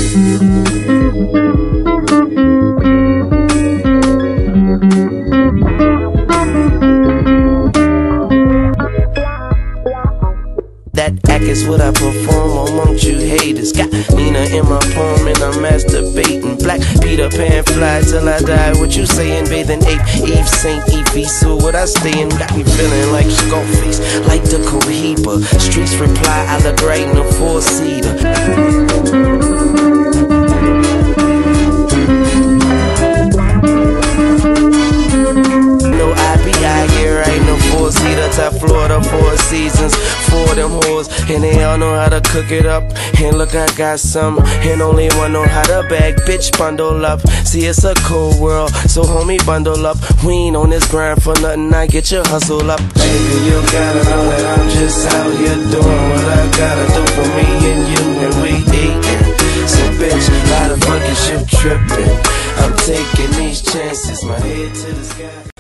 That act is what I perform amongst you haters. Got Nina in my poem and I'm masturbating. Black Peter Pan fly till I die. What you saying? Bathing ape, Eve, Saint Evie. So what I stay in got me feeling like Scarface, like the Cohiba. Streets reply, I look right in the four-seater. Top Florida, 4 seasons, 4 of them hoes, and they all know how to cook it up. And look, I got some, and only one know how to bag. Bitch, bundle up. See, it's a cold world, so homie, bundle up. We ain't on this grind for nothing. I get your hustle up. Baby, you gotta know that I'm just out here doing what I gotta do for me and you, and we eatin'. So bitch, why the fuck is you trippin'? I'm taking these chances, my head to the sky.